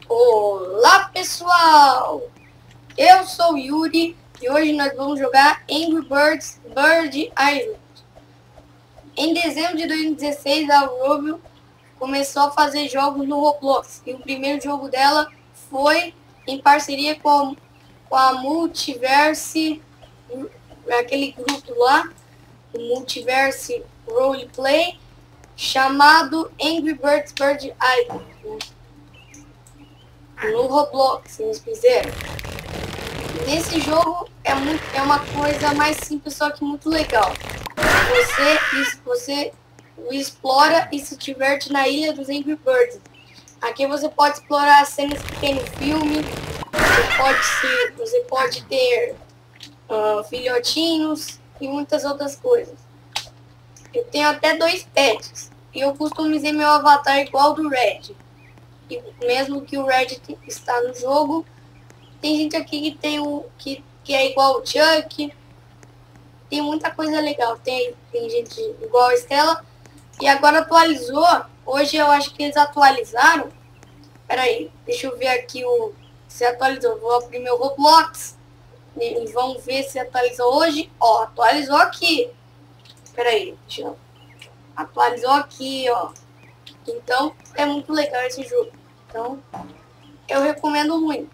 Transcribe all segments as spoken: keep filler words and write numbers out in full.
Olá pessoal, eu sou o Yuri e hoje nós vamos jogar Angry Birds Bird Island. Em dezembro de dois mil e dezesseis a Roblox começou a fazer jogos no Roblox e o primeiro jogo dela foi em parceria com a, com a Multiverse, aquele grupo lá, o Multiverse Roleplay, chamado Angry Birds Bird Island. No Roblox, se eles fizeram. Nesse jogo é, muito, é uma coisa mais simples, só que muito legal. Você, você explora e se diverte na ilha dos Angry Birds. Aqui você pode explorar as cenas que tem no filme. Você pode, se, você pode ter uh, filhotinhos e muitas outras coisas. Eu tenho até dois pets. E eu customizei meu avatar igual do Red. E mesmo que o Red está no jogo, tem gente aqui que tem o que, que é igual o Chuck. Tem muita coisa legal. Tem, tem gente igual a Estela. E agora atualizou. Hoje eu acho que eles atualizaram. Pera aí, deixa eu ver aqui o se atualizou. Vou abrir meu Roblox. E vamos ver se atualizou hoje. Ó, atualizou aqui. Pera aí, deixa eu... Atualizou aqui, ó. Então, é muito legal esse jogo. Então, eu recomendo muito.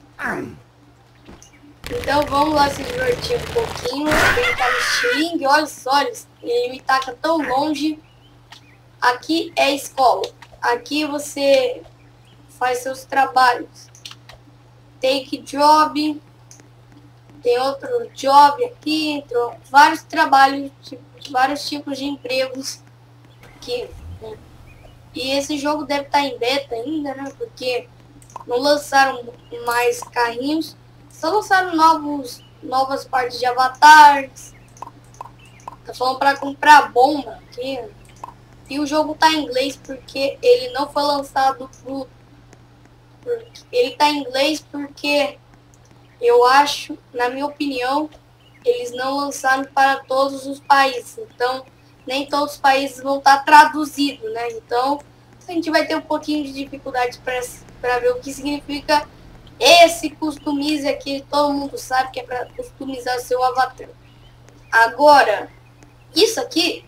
Então, vamos lá se divertir um pouquinho. Brincar no estilingue. Olha só, ele me taca tão longe. Aqui é escola. Aqui você faz seus trabalhos. Take job. Tem outro job aqui. Entrou vários trabalhos, tipo, vários tipos de empregos. Aqui. E esse jogo deve estar em beta ainda, né? Porque não lançaram mais carrinhos. Só lançaram novos, novas partes de avatares. Tá falando para comprar bomba aqui. E o jogo tá em inglês porque ele não foi lançado pro... Ele tá em inglês porque eu acho, na minha opinião, eles não lançaram para todos os países. Então, nem todos os países vão estar traduzidos, né? Então, a gente vai ter um pouquinho de dificuldade para ver o que significa esse customize aqui. Todo mundo sabe que é para customizar seu avatar. Agora, isso aqui,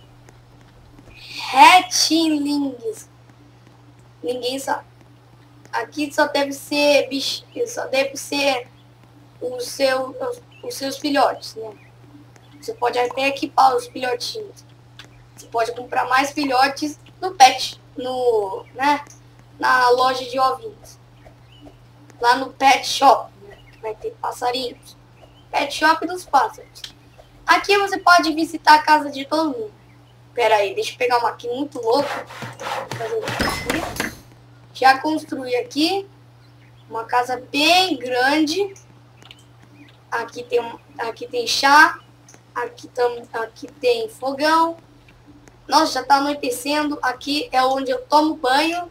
hatchlings, ninguém sabe. Aqui só deve ser bicho, só deve ser o seu, os, os seus filhotes, né? Você pode até equipar os filhotinhos. Você pode comprar mais filhotes no pet, no, né, na loja de ovinhos. Lá no pet shop, né, que vai ter passarinhos. Pet shop dos pássaros. Aqui você pode visitar a casa de todo mundo. Pera aí, deixa eu pegar uma aqui muito louca. Já construí aqui uma casa bem grande. Aqui tem, aqui tem chá. Aqui, tam, aqui tem fogão. Nossa, já tá anoitecendo. Aqui é onde eu tomo banho.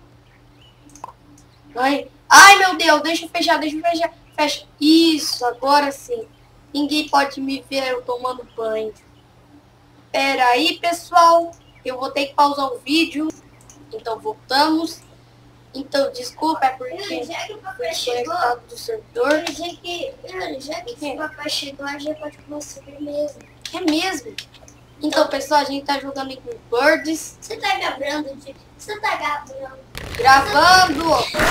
Ai, ai meu Deus, deixa eu fechar, deixa eu fechar. Fecha. Isso, agora sim. Ninguém pode me ver eu tomando banho. Pera aí, pessoal. Eu vou ter que pausar o vídeo. Então, voltamos. Então, desculpa, é porque já que o fui papai chegou, desconectado do servidor. já que, já que o papai chegou, a gente pode começar mesmo. É mesmo? Então, pessoal, a gente tá jogando Angry Birds. Você tá gravando? Você tá gravando? Gravando!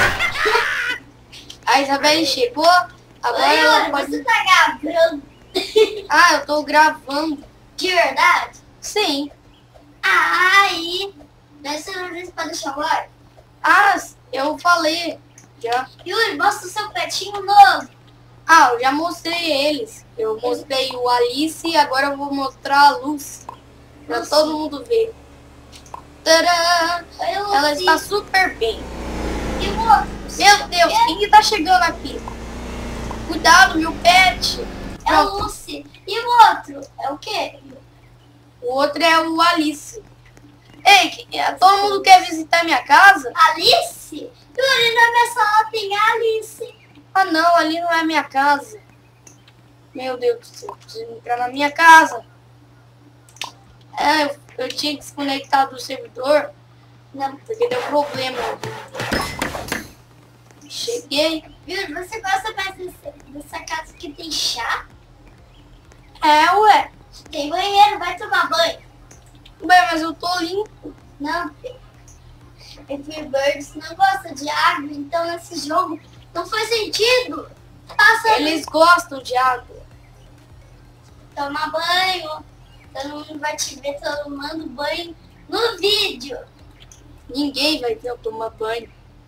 A Isabelle chegou. Agora Oi, ela Yuri, pode... você tá gravando? Ah, eu tô gravando. De verdade? Sim. Ah, aí. Mas você não disse pra deixar o like? Ah, eu falei. Já. Yuri, mostra o seu petinho novo. Ah, eu já mostrei eles. Eu mostrei o Alice e agora eu vou mostrar a Lucy. Pra Lucy. todo mundo ver. Tadã! Oi, Lucy. Ela está super bem. E o outro? Meu Deus, quem que tá chegando aqui? Cuidado, meu pet. É o Lucy. E o outro? É o quê? O outro é o Alice. Ei, que- todo mundo quer visitar minha casa? Alice? Yuri, na minha sala tem a Alice. Ah não, ali não é minha casa. Meu Deus do céu, preciso entrar na minha casa. É, eu, eu tinha que desconectar do servidor. Não, porque deu problema. Cheguei. Yuri, você gosta mais dessa, dessa casa que tem chá? É, ué. Tem banheiro, vai tomar banho. Bem, mas eu tô limpo. Não, Angry Birds não gosta de água, então nesse jogo não faz sentido. Passa Eles gostam de água. tomar banho, todo mundo vai te ver tomando banho no vídeo. Ninguém vai ver eu tomar banho.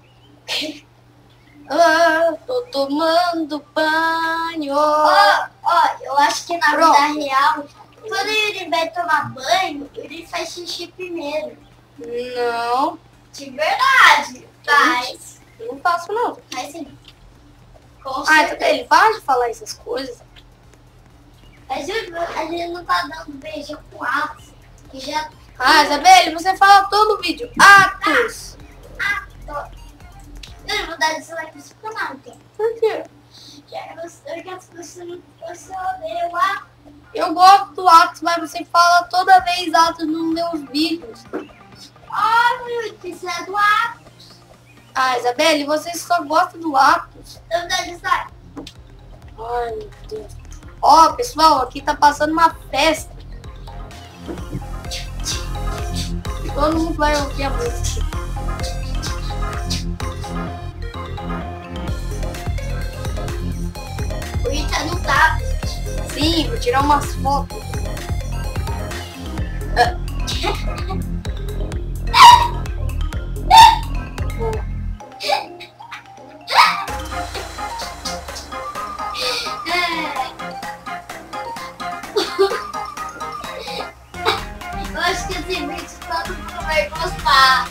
Ah, tô tomando banho. Ó, ó, eu acho que na Pronto. vida real, quando ele vai tomar banho, ele faz xixi primeiro. Não, De verdade. Faz. eu não faço não. Faz sim. Com Ah, certeza. ele para de falar essas coisas. Mas Yuri, a gente não tá dando beijão com atos. Que já. Ah, Isabelle, você fala todo vídeo. Atos. Ah, tô. Eu vou dar dislike nesse canal, então. Por quê? Já gostou que as pessoas não você odeia o ato. Eu gosto do Atos, mas você fala toda vez Atos nos meus vídeos. Ó, Yuri, isso é do ato. Ah, Isabelle, você só gosta do Atos. Eu vou dar dislike. Ai, meu Deus. Ó, pessoal, aqui tá passando uma festa. Todo mundo vai ouvir a música. O Ita não tá. Sim, vou tirar umas fotos. Ah. Vou. Eu acho que esse vídeo todo mundo vai gostar.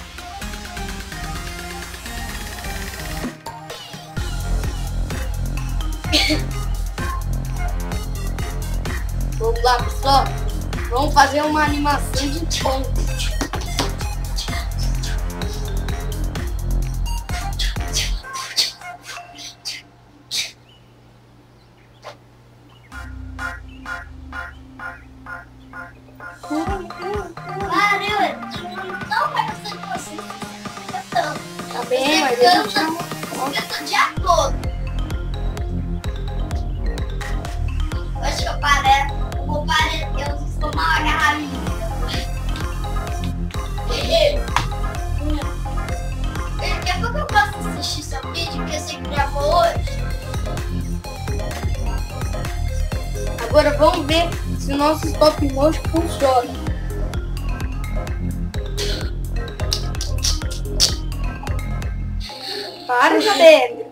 Vamos lá, pessoal. Vamos fazer uma animação de ponto. Para, Yuri. Não vai gostar de você. Então, Tá bem, mas deixa eu tirar uma você foto. canta o dia todo. Eu acho que eu parei. Eu vou parar. Eu estou mal agarrado. Daqui a pouco eu posso assistir seu vídeo que você gravou hoje. Agora vamos ver se o nosso stop motion funciona. Para, Isabelle.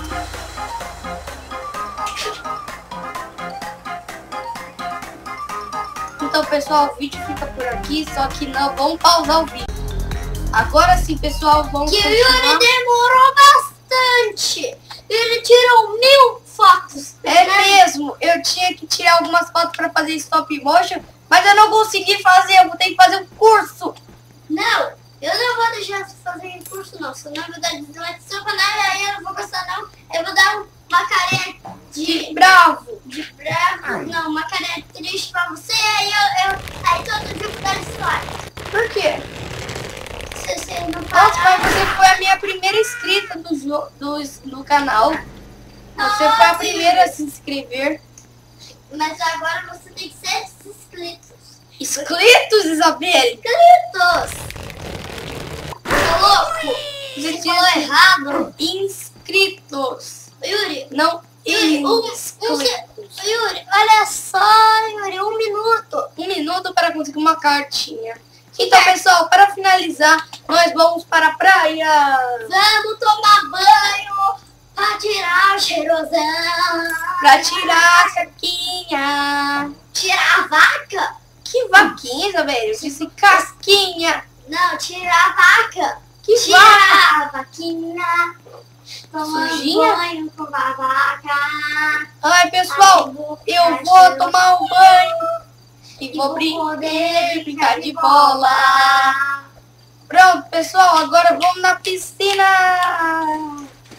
Então, pessoal, o vídeo fica por aqui, só que não vamos pausar o vídeo. Agora sim, pessoal, vamos Que o continuar. Yuri demorou bastante. Ele tirou mil fotos. É né? mesmo, eu tinha que tirar algumas fotos para fazer stop motion, mas eu não consegui fazer, eu vou ter que fazer um curso. Não, eu não vou deixar você fazer curso não. Se eu não vou dar dislike no seu canal, aí eu não vou gostar não. Eu vou dar uma carinha De de, bravo. de bravo. Não, uma carinha triste pra você. Aí eu, eu aí todo dia eu vou dar dislike. Por quê? Se você não Nossa, parar. mas você foi a minha primeira inscrita do, jo- do, do canal. Você foi a primeira a se inscrever. Mas agora você tem que ser inscritos. Inscritos, Isabelle? Inscritos! Tá louco? Você Você tinha falou que- errado. Inscritos. Yuri, Não Yuri, um, um, inscritos. se- Yuri, olha só, Yuri, um minuto. Um minuto para conseguir uma cartinha. Então, pessoal, para finalizar, nós vamos para a praia. Vamos tomar banho pra tirar o cheirosão. Para tirar a caquinha. Tirar a vaca? Que vaquinha, Isabelle? Eu disse casquinha. Não, tirar a vaca. Que vaca? Tirar a vaquinha. Tomar Sujinha? banho com a vaca. Ai, pessoal, eu vou tomar um banho. E E vou vou brin- poder brincar de bola. Pronto, pessoal, agora vamos na piscina.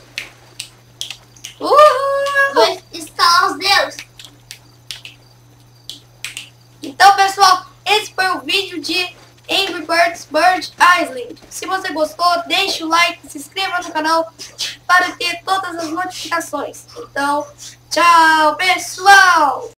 Uhul. Vou estalar os dedos. Então, pessoal, esse foi o vídeo de Angry Birds Bird Island. Se você gostou, deixe o like, se inscreva no canal para ter notificações. Então, tchau, pessoal!